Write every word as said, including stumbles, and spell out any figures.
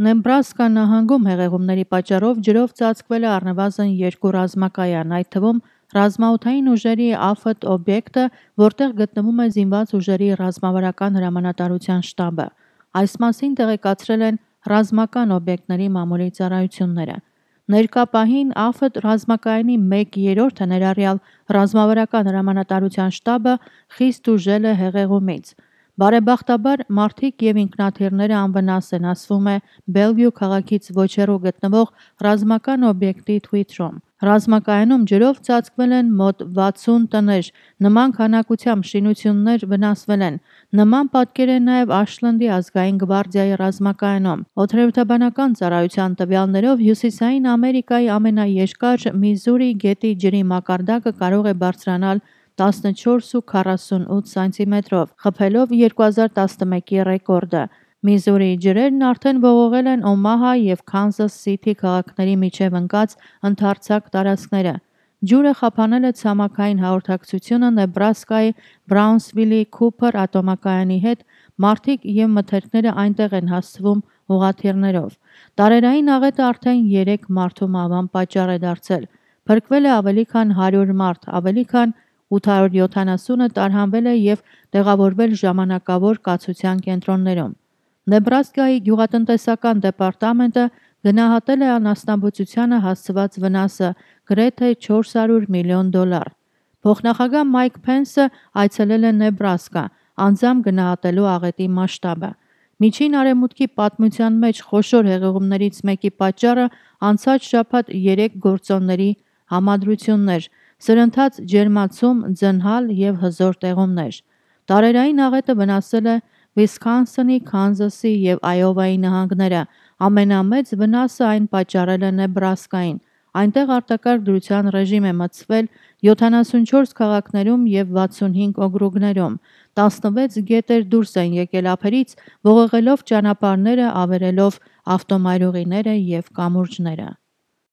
Նեբրասկա նահանգում հեղեղումների պատճառով ջրով ծածկվել է առնվազն երկու ռազմակայան, այդ թվում ռազմաօդային ուժերի ԱՖՏ օբյեկտը, որտեղ գտնվում է զինված ուժերի ռազմավարական հրամանատարության շտաբը։ Այս մասին տեղեկացրել են ռազմական օբյեկտների մամուլի ծառայությունները։ Ներկա պահին ԱՖՏ ռազմակայանի մեկ երրորդը ներառյալ ռազմավարական հրամանատարության շտաբը խիստ ուժել է հեղեղումից։ Բարեբախտաբար մարդիկ և ինքնաթիռները անվնաս են, ասվում է Բելվյու քաղաքից ոչ հեռու գտնվող ռազմական օբյեկտի թվիթում։ Ռազմակայանում ջրով ծածկվել են մոտ վաթսուն տներ, նման քանակությամբ շինություններ վնասվել են։ Նման պատկեր է նաև Աշլանդի ազգային գվարդիայի ռազմակայանում։ Օդերևութաբանական ծառայության տվյալներով Հյուսիսային Ամերիկայի ամենաերկար Միզուրի գետի ջրի մակարդակը կարող է բարձրանալ տասնչորս ու քառասունութ սանտիմետրով, խփելով երկու հազար տասնմեկի ռեկորդը։ Միզուրիի ջրերն արդեն ողողել են Օմահա և Քանզաս Սիթի քաղաքների միջև ընկած ընդարձակ տարածքները։ Ջուրը խափանել է ցամաքային հաղորդակցությունը Նեբրասկայի Բրաունսվիլի Քուփր ատոմակայանի հետ, մարդիկ և մթերքները այնտեղ են հասցվում ուղղաթիռներով։ Տարերային աղետը արդեն երեք մարդու մահվան պատճառ է դարձել։ Փրկվել է ավելի քան հարյուր մարդ, ավելի քան ութ հարյուր յոթանասունը տարհանվել է և տեղավորվել ժամանակավոր կացության կենտրոններում։ Նեբրասկայի գյուղատնտեսական դեպարտամենտը գնահատել է անասնաբուծությանը հասցված վնասը գրեթե չորս հարյուր միլիոն դոլար։ Փոխնախագահ Մայք Փենսը այցելել է Նեբրասկա՝ անձամբ գնահատելու աղետի մասշտաբը։ Միջին Արևմուտքի պատմության մեջ խոշոր հեղեղումներից մեկի պատճառը անցած շաբաթ երեք գործոնների համադրությունն էր՝ սրընթաց ջերմացում, ձնհալ և հզոր տեղումներ։ Տարերային աղետը վնասել է Վիսքոնսինի, Քանզասի և Այովայի նահանգները, ամենամեծ վնասը այն պատճառել է Նեբրասկային։ Այնտեղ արտակարգ դրության ռեժիմ է մտցվել յոթանասունչորս քաղաքներում և վաթսունհինգ օկրուգներում։ տասնվեց գետեր դուրս են եկել ափերից՝ ողողելով ճանապարհները, ավերելով ավտոմայրուղիները և կամուրջները։